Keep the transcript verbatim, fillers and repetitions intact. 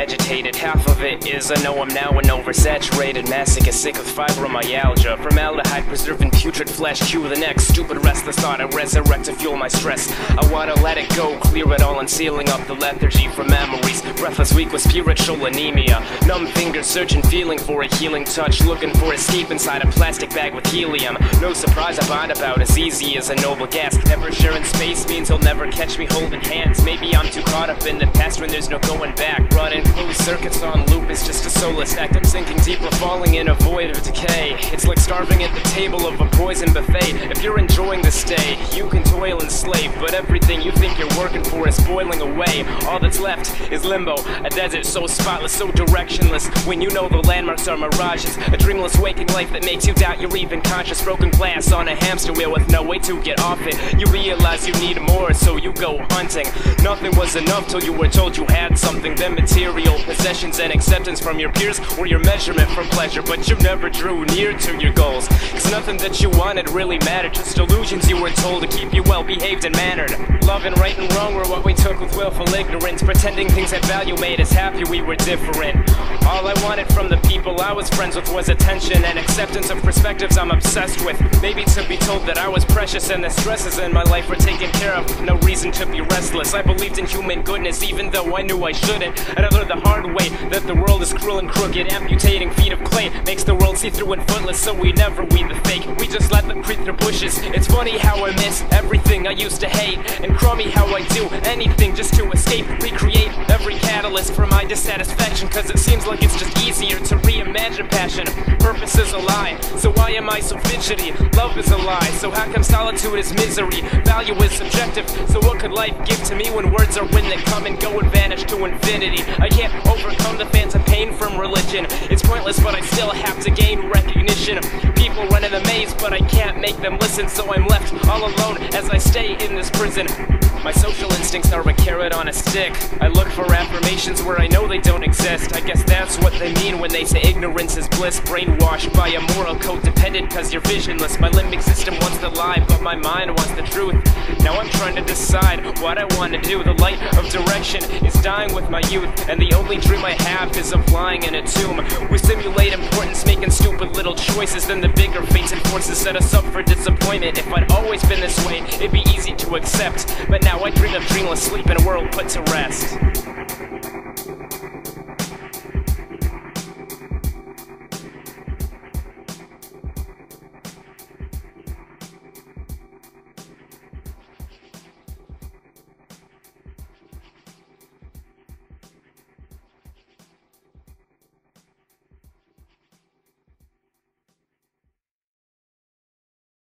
agitated. Half of it is I know I'm now an oversaturated masochist, sick of fibromyalgia. Formaldehyde preserving putrid flesh. Cue the next stupid restless thought I resurrect to fuel my stress. I wanna let it go, clear it all and sealing up the lethargy from memories. Breathless weak with spiritual anemia. Numb fingers searching, feeling for a healing touch. Looking for escape inside a plastic bag with helium. No surprise I bond about as easy as a noble gas. Never sharing space means he'll never catch me holding hands. Maybe I'm too caught up in the past when there's no going back. Running closed circuits on loop is just a soulless act. I'm sinking deeper, falling in a void of decay. It's like starving at the table of a poison buffet. If you're enjoying the stay, you can toil and slave, but everything you think you're working for is boiling away. All that's left is limbo, a desert so spotless, so directionless. When you know the landmarks are mirages, a dreamless waking life that makes you doubt you're even conscious. Broken glass on a hamster wheel with no way to get off it. You realize you need more, so you go hunting. Nothing was enough till you were told you had something. Then material possessions and acceptance from your peers were your measurement for pleasure, but you never drew near to your goals. Cause nothing that you wanted really mattered, just illusions you were told to keep you well behaved and mannered. Love and right and wrong were what we took with willful ignorance, pretending things had value made us happy we were different. All I wanted from the people I was friends with was attention and acceptance of perspectives I'm obsessed with. Maybe to be told that I was precious and the stresses in my life were taken care of. No reason to be restless. I believed in human goodness even though I knew I shouldn't. And I learned the hard way that the world is cruel and crooked. Amputating feet of clay makes the world see-through and footless, so we never weed the fake. We just let them creep through bushes. It's funny how I miss everything I used to hate, and crummy how I do anything just to escape. Recreate every catalyst for my dissatisfaction, cause it seems like it's just easier to reimagine passion. Purpose is a lie, so why am I so fidgety? Love is a lie, so how come solitude is misery? Value is subjective, so what could life give to me when words are wind that come and go and vanish to infinity? I can't overcome the phantom pain from religion. It's pointless, but I still have to gain recognition. People run in the maze, but I can't make them listen, so I'm left all alone as I stay in this prison. My social instincts are a carrot on a stick. I look for affirmations where I know they don't exist. I guess that's what they mean when they say ignorance is bliss. Brainwashed by a moral codependent cause you're visionless. My limbic system wants the lie, but my mind wants the truth. Now I'm trying to decide what I want to do. The light of direction is dying with my youth, and the only dream I have is of lying in a tomb. We simulate importance, making stupid little choices. Then the bigger fates and forces set us up for disappointment. If I'd always been this way, it'd be easy to accept, but now I dream of dreamless sleep in a world put to rest.